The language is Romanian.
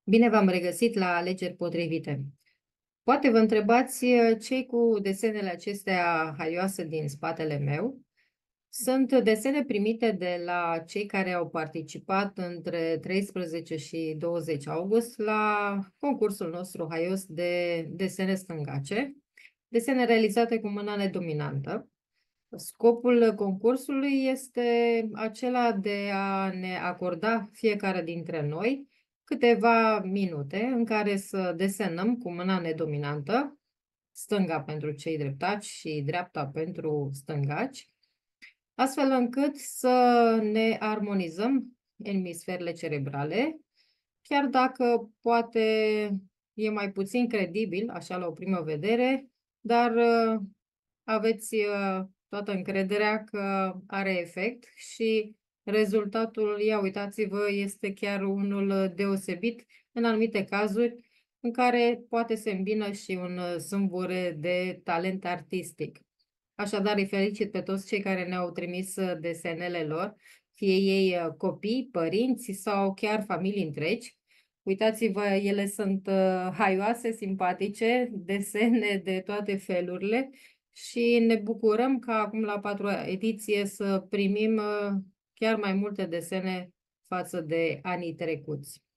Bine v-am regăsit la Alegeri Potrivite. Poate vă întrebați ce cu desenele acestea haioase din spatele meu. Sunt desene primite de la cei care au participat între 13 și 20 august la concursul nostru haios de desene stângace, desene realizate cu mâna nedominantă. Scopul concursului este acela de a ne acorda fiecare dintre noi câteva minute în care să desenăm cu mâna nedominantă, stânga pentru cei dreptaci și dreapta pentru stângaci, astfel încât să ne armonizăm emisferele cerebrale, chiar dacă poate e mai puțin credibil, așa la o primă vedere, dar aveți toată încrederea că are efect și rezultatul, ia uitați-vă, este chiar unul deosebit în anumite cazuri în care poate se îmbină și un sâmbure de talent artistic. Așadar, îi felicit pe toți cei care ne-au trimis desenele lor, fie ei copii, părinți sau chiar familii întregi. Uitați-vă, ele sunt haioase, simpatice, desene de toate felurile și ne bucurăm ca acum la 4-a ediție să primim chiar mai multe desene față de anii trecuți.